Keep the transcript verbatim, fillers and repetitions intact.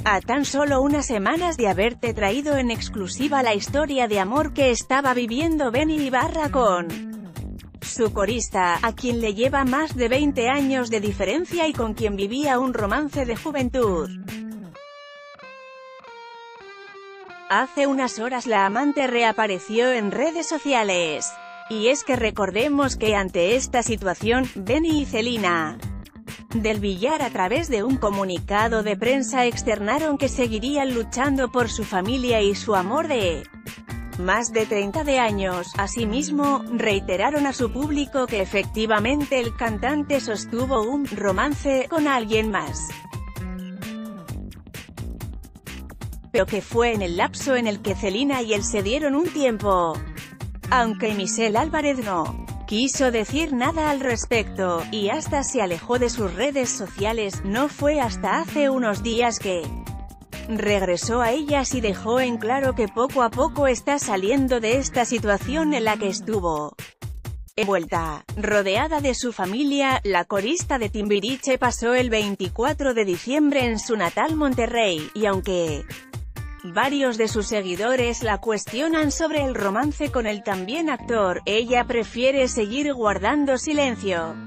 A tan solo unas semanas de haberte traído en exclusiva la historia de amor que estaba viviendo Benny Ibarra con su corista, a quien le lleva más de veinte años de diferencia y con quien vivía un romance de juventud. Hace unas horas la amante reapareció en redes sociales. Y es que recordemos que ante esta situación, Benny y Celina del Villar, a través de un comunicado de prensa, externaron que seguirían luchando por su familia y su amor de más de treinta de años. Asimismo, reiteraron a su público que efectivamente el cantante sostuvo un romance con alguien más, pero que fue en el lapso en el que Celina y él se dieron un tiempo. Aunque Michelle Álvarez no quiso decir nada al respecto, y hasta se alejó de sus redes sociales, no fue hasta hace unos días que regresó a ellas y dejó en claro que poco a poco está saliendo de esta situación en la que estuvo envuelta. Rodeada de su familia, la corista de Timbiriche pasó el veinticuatro de diciembre en su natal Monterrey, y aunque varios de sus seguidores la cuestionan sobre el romance con el también actor, ella prefiere seguir guardando silencio.